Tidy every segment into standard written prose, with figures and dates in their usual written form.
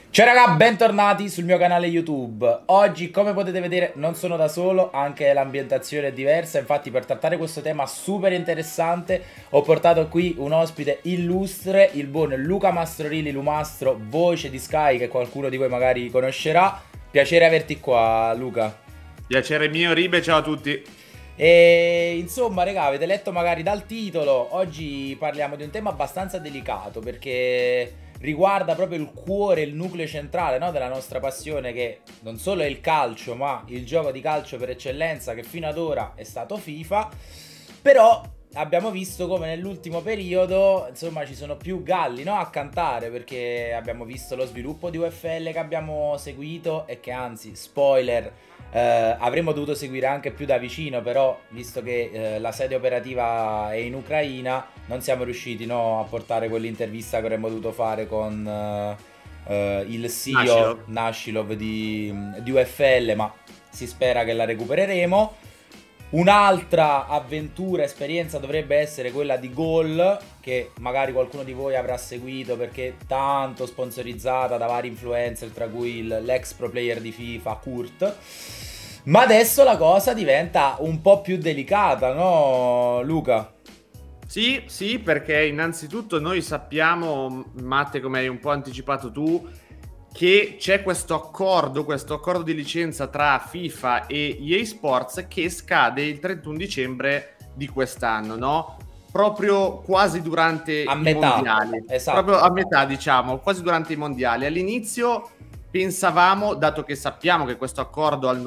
Ciao raga, bentornati sul mio canale YouTube. Oggi, come potete vedere, non sono da solo, anche l'ambientazione è diversa. Infatti, per trattare questo tema super interessante, ho portato qui un ospite illustre, il buon Luca Mastrorilli Lumastro, voce di Sky, che qualcuno di voi magari conoscerà. Piacere averti qua, Luca. Piacere mio, Ribe, ciao a tutti. E insomma, raga, avete letto magari dal titolo, oggi parliamo di un tema abbastanza delicato perché riguarda proprio il cuore, il nucleo centrale, no, della nostra passione, che non solo è il calcio, ma il gioco di calcio per eccellenza, che fino ad ora è stato FIFA. Però abbiamo visto come nell'ultimo periodo, insomma, ci sono più galli, no, a cantare, perché abbiamo visto lo sviluppo di UFL che abbiamo seguito e che, anzi, spoiler, avremmo dovuto seguire anche più da vicino, però visto che la sede operativa è in Ucraina, non siamo riusciti, no, a portare quell'intervista che avremmo dovuto fare con il CEO Nascilo. Nashilov di UFL, ma si spera che la recupereremo. Un'altra avventura, esperienza dovrebbe essere quella di Gol, che magari qualcuno di voi avrà seguito perché è tanto sponsorizzata da vari influencer, tra cui l'ex pro player di FIFA, Kurt. Ma adesso la cosa diventa un po' più delicata, no, Luca? Sì, sì, perché innanzitutto noi sappiamo, Matte, come hai un po' anticipato tu, che c'è questo accordo di licenza tra FIFA e EA Sports che scade il 31 dicembre di quest'anno, no? Proprio quasi durante A i metà, mondiali, proprio esatto. a metà, diciamo, quasi durante i mondiali. All'inizio pensavamo, dato che sappiamo che questo accordo al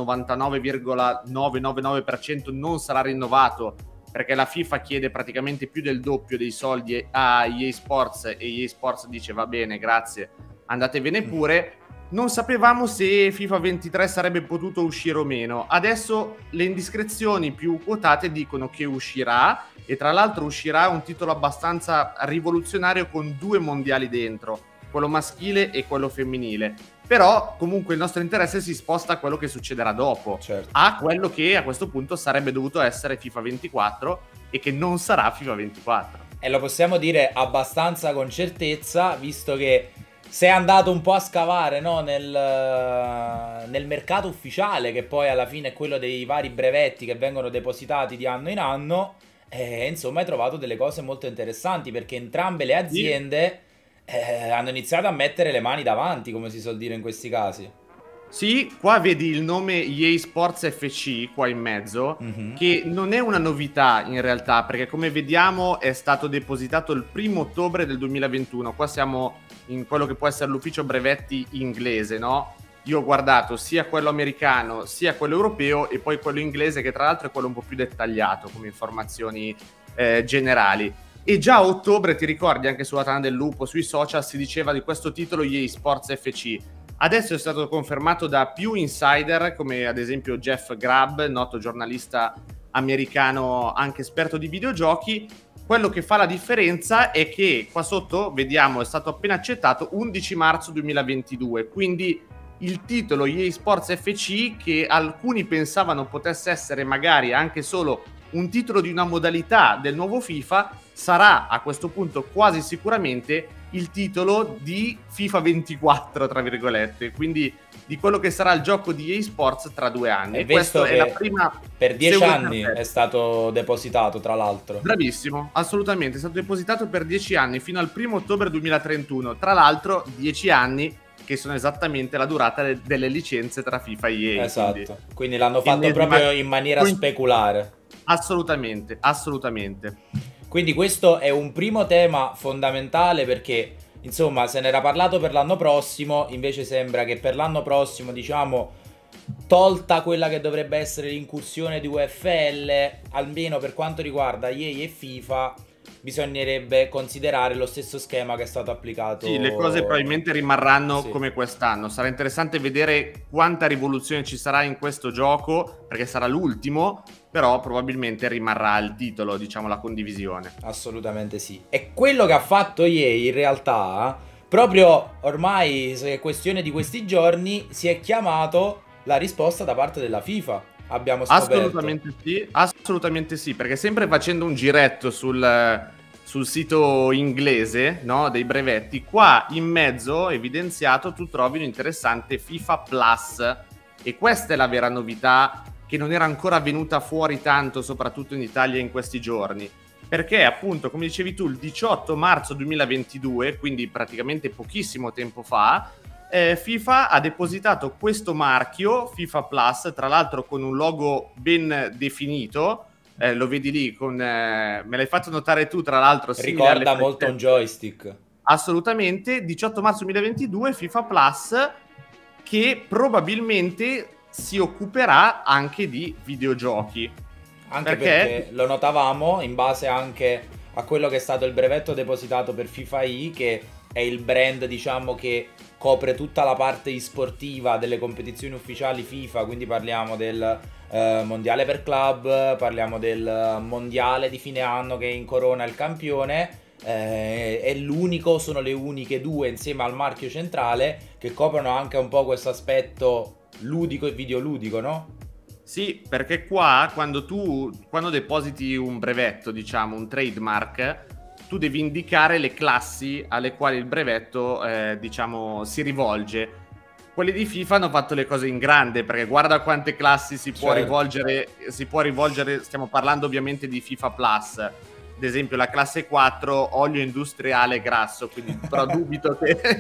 99,999% non sarà rinnovato, perché la FIFA chiede praticamente più del doppio dei soldi a EA Sports e EA Sports dice va bene, grazie, andatevene pure. Non sapevamo se FIFA 23 sarebbe potuto uscire o meno. Adesso le indiscrezioni più quotate dicono che uscirà, e tra l'altro uscirà un titolo abbastanza rivoluzionario con due mondiali dentro, quello maschile e quello femminile. Però comunque il nostro interesse si sposta a quello che succederà dopo, Certo. a quello che a questo punto sarebbe dovuto essere FIFA 24 e che non sarà FIFA 24. E lo possiamo dire abbastanza con certezza, visto che sei andato un po' a scavare, no, nel mercato ufficiale, che poi alla fine è quello dei vari brevetti che vengono depositati di anno in anno. E insomma hai trovato delle cose molto interessanti, perché entrambe le Sì. aziende hanno iniziato a mettere le mani davanti, come si suol dire in questi casi. Sì, qua vedi il nome EA Sports FC qua in mezzo, Mhm. che non è una novità in realtà, perché come vediamo è stato depositato il 1° ottobre del 2021. Qua siamo in quello che può essere l'ufficio brevetti inglese, no? Io ho guardato sia quello americano sia quello europeo e poi quello inglese, che tra l'altro è quello un po' più dettagliato come informazioni generali. E già a ottobre, ti ricordi, anche sulla Tana del Lupo, sui social, si diceva di questo titolo EA Sports FC. Adesso è stato confermato da più insider, come ad esempio Jeff Grubb, noto giornalista americano anche esperto di videogiochi. Quello che fa la differenza è che qua sotto, vediamo, è stato appena accettato 11 marzo 2022, quindi il titolo EA Sports FC, che alcuni pensavano potesse essere magari anche solo un titolo di una modalità del nuovo FIFA, sarà a questo punto quasi sicuramente il titolo di FIFA 24, tra virgolette, quindi di quello che sarà il gioco di EA Sports tra 2 anni. E E questa visto è la che prima per 10 anni è pseudo-certezza. stato depositato, tra l'altro. Bravissimo, assolutamente, è stato depositato per 10 anni, fino al 1° ottobre 2031. Tra l'altro 10 anni che sono esattamente la durata delle licenze tra FIFA e EA. Quindi Esatto. Quindi l'hanno fatto ennesima proprio in maniera speculare. assolutamente, assolutamente. Quindi questo è un primo tema fondamentale, perché insomma se ne era parlato per l'anno prossimo, invece sembra che per l'anno prossimo, diciamo, tolta quella che dovrebbe essere l'incursione di UFL, almeno per quanto riguarda EA e FIFA, bisognerebbe considerare lo stesso schema che è stato applicato. Sì, le cose probabilmente rimarranno Sì. come quest'anno. Sarà interessante vedere quanta rivoluzione ci sarà in questo gioco, perché sarà l'ultimo, però probabilmente rimarrà il titolo, diciamo, la condivisione. Assolutamente sì. E quello che ha fatto EA in realtà, proprio ormai, se è questione di questi giorni, si è chiamato la risposta da parte della FIFA. Abbiamo scoperto. Assolutamente sì, perché sempre facendo un giretto sul sito inglese, no, dei brevetti, qua in mezzo evidenziato tu trovi un interessante FIFA Plus, e questa è la vera novità che non era ancora venuta fuori tanto, soprattutto in Italia in questi giorni, perché appunto, come dicevi tu, il 18 marzo 2022, quindi praticamente pochissimo tempo fa, FIFA ha depositato questo marchio FIFA Plus, tra l'altro con un logo ben definito. Lo vedi lì, me l'hai fatto notare tu, tra l'altro. Ricorda molto un joystick. Assolutamente. 18 marzo 2022 FIFA Plus, che probabilmente si occuperà anche di videogiochi. Anche perché lo notavamo in base anche a quello che è stato il brevetto depositato per FIFA I, che è il brand, diciamo, che copre tutta la parte e-sportiva delle competizioni ufficiali FIFA, quindi parliamo del mondiale per club, parliamo del mondiale di fine anno che incorona il campione, è l'unico, sono le uniche due insieme al marchio centrale che coprono anche un po' questo aspetto ludico e videoludico, no? Sì, perché qua quando depositi un brevetto, diciamo un trademark, tu devi indicare le classi alle quali il brevetto diciamo si rivolge. Quelli di FIFA hanno fatto le cose in grande, perché guarda quante classi si può rivolgere, stiamo parlando ovviamente di FIFA Plus. Ad esempio la classe 4, olio industriale grasso, quindi però dubito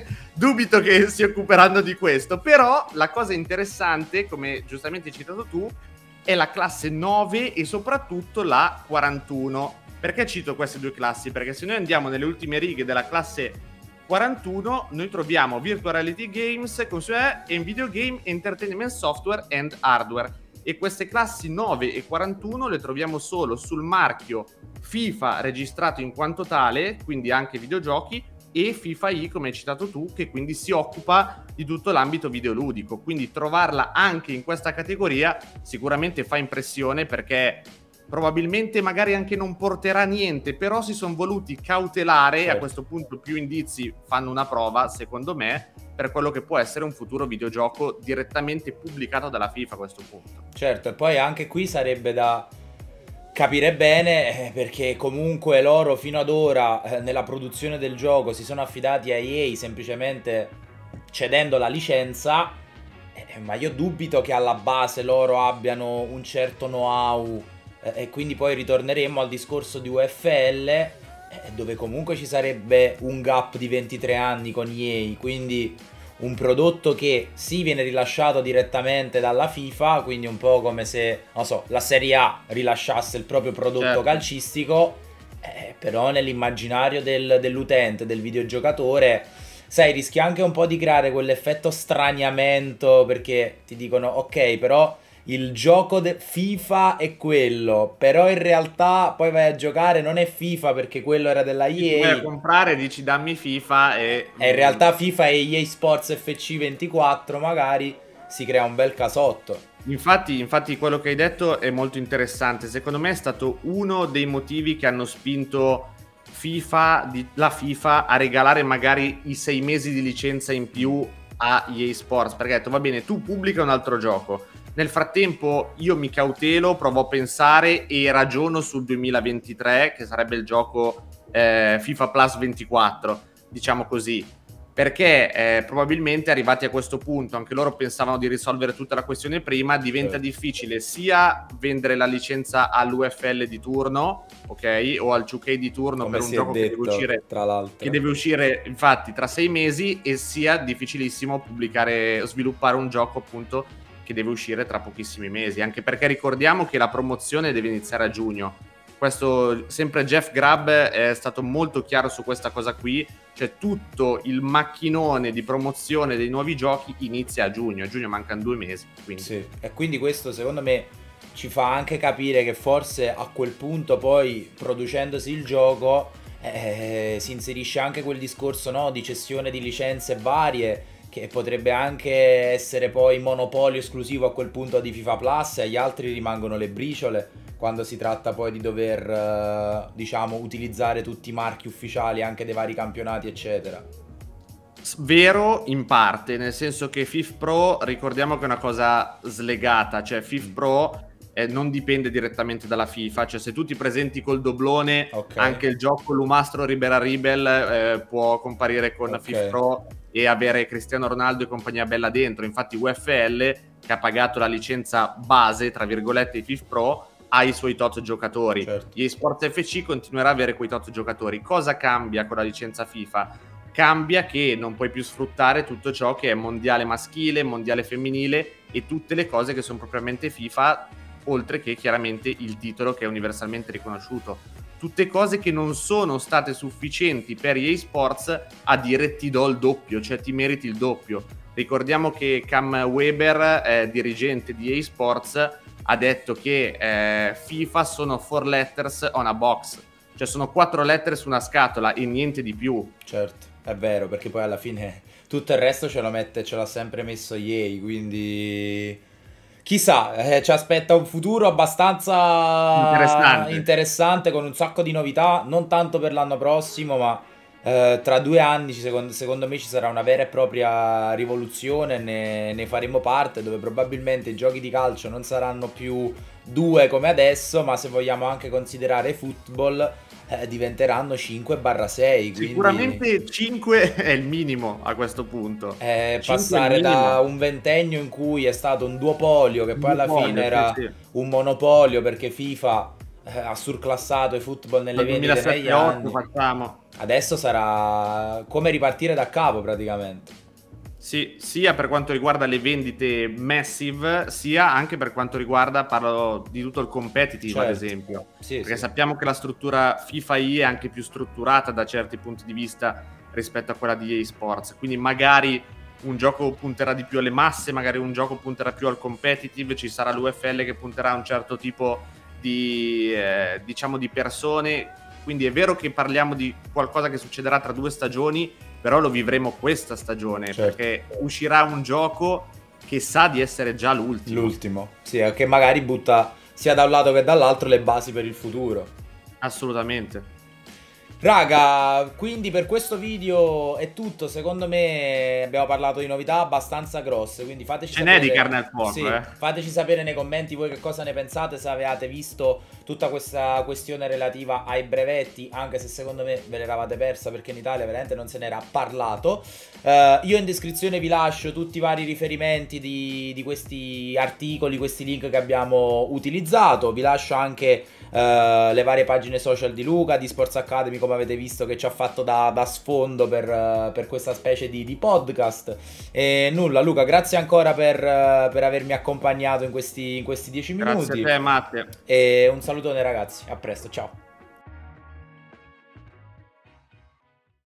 che si occuperanno di questo. Però la cosa interessante, come giustamente hai citato tu, è la classe 9 e soprattutto la 41. Perché cito queste due classi? Perché se noi andiamo nelle ultime righe della classe 41, noi troviamo Virtual Reality Games, e Video Game Entertainment Software and Hardware, e queste classi 9 e 41 le troviamo solo sul marchio FIFA registrato in quanto tale, quindi anche videogiochi, e FIFA I, come hai citato tu, che quindi si occupa di tutto l'ambito videoludico. Quindi trovarla anche in questa categoria sicuramente fa impressione, perché probabilmente magari anche non porterà niente, però si sono voluti cautelare, a questo punto più indizi fanno una prova, secondo me, per quello che può essere un futuro videogioco direttamente pubblicato dalla FIFA a questo punto. Certo, e poi anche qui sarebbe da capire bene, perché comunque loro fino ad ora nella produzione del gioco si sono affidati a EA semplicemente cedendo la licenza, ma io dubito che alla base loro abbiano un certo know-how, e quindi poi ritorneremo al discorso di UFL, dove comunque ci sarebbe un gap di 23 anni con EA, quindi un prodotto che sì viene rilasciato direttamente dalla FIFA, quindi un po' come se, non so, la Serie A rilasciasse il proprio prodotto calcistico, però nell'immaginario dell'utente, del videogiocatore, sai, rischi anche un po' di creare quell'effetto straniamento, perché ti dicono ok, però il gioco FIFA è quello, però in realtà poi vai a giocare, non è FIFA perché quello era della EA. Vai a comprare, dici dammi FIFA e in realtà FIFA e EA Sports FC24 magari si crea un bel casotto. Infatti quello che hai detto è molto interessante. Secondo me è stato uno dei motivi che hanno spinto la FIFA a regalare magari i 6 mesi di licenza in più a EA Sports, perché ha detto va bene, tu pubblica un altro gioco, nel frattempo io mi cautelo, provo a pensare e ragiono sul 2023, che sarebbe il gioco FIFA Plus 24, diciamo così, perché probabilmente arrivati a questo punto anche loro pensavano di risolvere tutta la questione prima, diventa difficile sia vendere la licenza all'UFL di turno, ok, o al 2K di turno, come per un gioco detto, che deve uscire, tra l'altro, che deve uscire infatti tra 6 mesi, e sia difficilissimo sviluppare un gioco appunto che deve uscire tra pochissimi mesi, anche perché ricordiamo che la promozione deve iniziare a giugno. Questo, sempre Jeff Grubb è stato molto chiaro su questa cosa qui, cioè tutto il macchinone di promozione dei nuovi giochi inizia a giugno mancano 2 mesi. Quindi. Sì, e quindi questo secondo me ci fa anche capire che forse a quel punto poi, producendosi il gioco, si inserisce anche quel discorso, no, di cessione di licenze varie, che potrebbe anche essere poi monopolio esclusivo a quel punto di FIFA Plus, e agli altri rimangono le briciole quando si tratta poi di dover diciamo utilizzare tutti i marchi ufficiali anche dei vari campionati eccetera. Vero in parte, nel senso che FIFA Pro ricordiamo che è una cosa slegata, cioè FIFA Pro non dipende direttamente dalla FIFA, cioè se tu ti presenti col doblone, anche il gioco Lumastro Ribera Ribel può comparire con FIFA Pro e avere Cristiano Ronaldo e compagnia bella dentro. Infatti UFL, che ha pagato la licenza base, tra virgolette, di FIFA Pro, ha i suoi tot giocatori. EA Sports FC continuerà a avere quei tot giocatori. Cosa cambia con la licenza FIFA? Cambia che non puoi più sfruttare tutto ciò che è mondiale maschile, mondiale femminile e tutte le cose che sono propriamente FIFA, oltre che chiaramente il titolo che è universalmente riconosciuto. Tutte cose che non sono state sufficienti per EA Sports a dire ti do il doppio, cioè ti meriti il doppio. Ricordiamo che Cam Weber, dirigente di EA Sports, ha detto che FIFA sono 4 letters on a box, cioè sono 4 lettere su una scatola e niente di più. Certo, è vero, perché poi alla fine tutto il resto ce l'ha sempre messo EA, quindi chissà, ci aspetta un futuro abbastanza interessante con un sacco di novità, non tanto per l'anno prossimo, ma tra 2 anni secondo me ci sarà una vera e propria rivoluzione, ne faremo parte, dove probabilmente i giochi di calcio non saranno più 2 come adesso, ma se vogliamo anche considerare football diventeranno 5/6. Sicuramente 5 è il minimo a questo punto. Passare da un ventennio in cui è stato un duopolio, che poi alla fine era un monopolio, perché FIFA ha surclassato i football nelle vendite negli anni. Adesso sarà come ripartire da capo praticamente. Sì, sia per quanto riguarda le vendite massive, sia anche per quanto riguarda, parlo di tutto il competitive, ad esempio. Perché sappiamo che la struttura FIFA EA è anche più strutturata da certi punti di vista rispetto a quella di EA Sports. Quindi magari un gioco punterà di più alle masse, magari un gioco punterà più al competitive, ci sarà l'UFL che punterà a un certo tipo di, diciamo, di persone. Quindi è vero che parliamo di qualcosa che succederà tra 2 stagioni, però lo vivremo questa stagione, perché uscirà un gioco che sa di essere già l'ultimo. Sì, che magari butta sia da un lato che dall'altro le basi per il futuro. Assolutamente. Raga, quindi per questo video è tutto. Secondo me abbiamo parlato di novità abbastanza grosse, quindi fateci sapere, di carne al fuoco, fateci sapere nei commenti voi che cosa ne pensate, se avevate visto tutta questa questione relativa ai brevetti, anche se secondo me ve l'eravate persa, perché in Italia veramente non se n'era parlato. Io in descrizione vi lascio tutti i vari riferimenti di questi articoli, questi link che abbiamo utilizzato. Vi lascio anche le varie pagine social di Luca, di Sports Academy, come avete visto, che ci ha fatto da sfondo per questa specie di podcast. E nulla, Luca, grazie ancora per avermi accompagnato in questi 10 minuti. Grazie a te, Matte. E un salutone ragazzi, a presto, ciao.